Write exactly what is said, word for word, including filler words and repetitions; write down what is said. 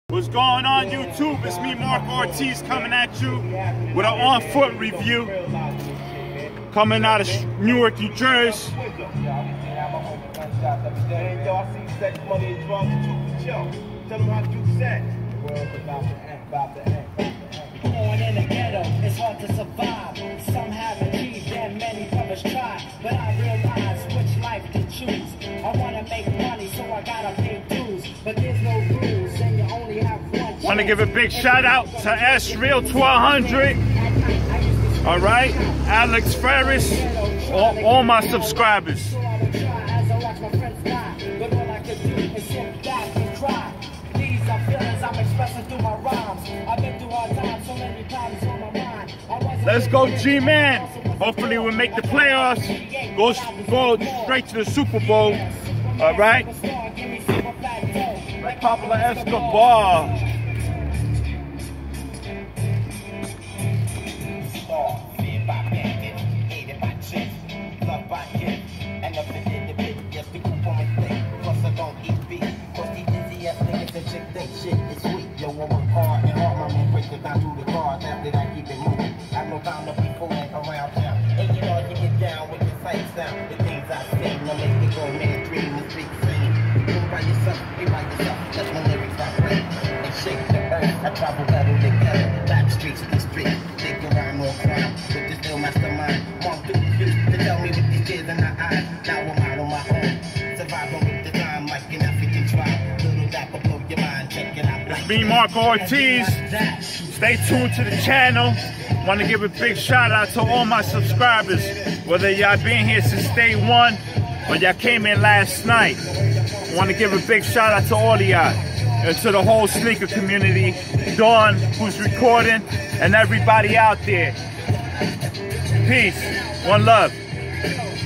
What's going on YouTube? It's me, Mark Ortiz, coming at you with an on-foot review. Coming out of Newark, New Jersey. Born in the ghetto, it's hard to survive. Some have achieved and many brothers try. But I realize which life to choose. I wanna make money, so I gotta pay dues. But there's no rules, and you only have one. Want to give a big shout out to S Real twelve hundred. All right, Alex Ferris, all, all my subscribers. Let's go, G-Man. Hopefully we'll make the playoffs. Go, go straight to the Super Bowl. All right. Like Pablo Escobar. I travel better together, back streets to street, think around more crime, with this still mastermind, walk through the streets to tell me with these tears in my eyes, now I'm out on my own, surviving with the time like an African tribe, little that will blow your mind, check it out. It's me, Mark Ortiz. Stay tuned to the channel. Want to give a big shout out to all my subscribers, whether y'all been here since day one or y'all came in last night. Want to give a big shout out to all of y'all. And to the whole sneaker community, Dawn, who's recording, and everybody out there. Peace. One love.